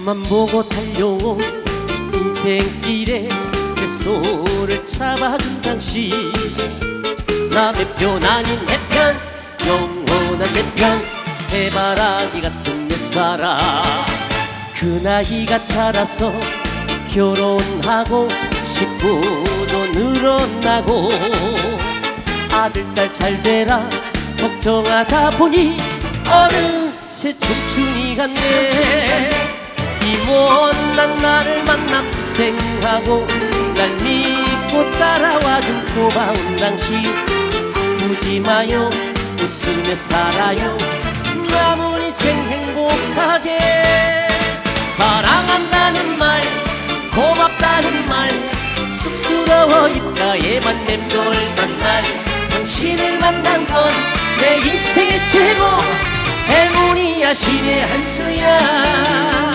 앞만 보고 달려온 인생길에 내 손을 잡아준 당신, 남의 편 아닌 내 편, 영원한 내 편, 해바라기 같은 내 사랑. 그 나이가 자라서 결혼하고 식구도 늘어나고 아들 딸 잘 되라 걱정하다 보니 어느새 청춘이 갔네. 이 못난 나를 만나 고생하고 날 믿고 따라와준 고마운 당신, 아프지 마요 웃으며 살아요 남은 인생 행복하게. 사랑한다는 말 고맙다는 말 쑥스러워 입가에만 맴돌던 날, 당신을 만난 건 내 인생의 최고 행운이야 신의 한 수야.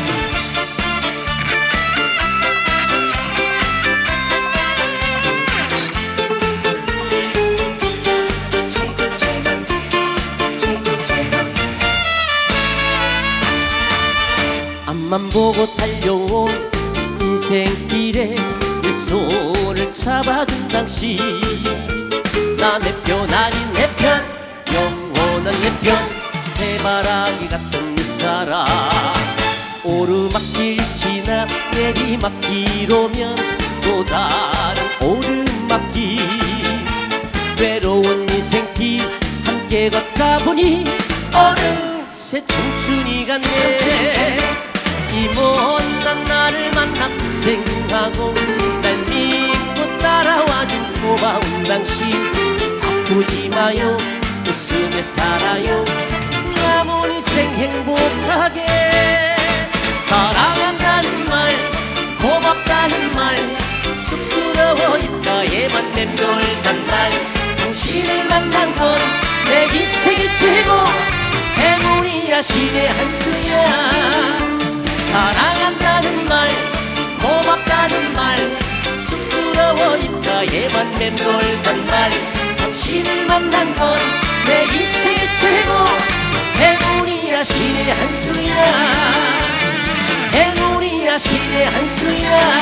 앞만 보고 달려온 인생길에 내 손을 잡아준 당신, 남의 편 아닌 내 편, 영원한 내 편, 해바라기 같은 내 사랑. 오르막길 지나 내리막길 오면 또 다른 오르막길, 외로운 인생길 함께 걷다 보니 어느새 청춘이 갔네. 이 못난 나를 만나 고생하고 날 믿고 따라와준 고마운 당신, 아프지 마요 웃으며 살아요 남은 인생 행복하게. 사랑한다는 말 고맙다는 말 쑥스러워 입가에만 맴돌던 날, 당신을 만난 건 내 인생의 최고 행운이야 신의 한 수야. 사랑한다는 말 고맙다는 말 쑥스러워 입가에만 맴돌던 말, 당신을 만난 건 내 인생의 최고 행운이야 신의 한 수야. 행운이야 신의 한 수야.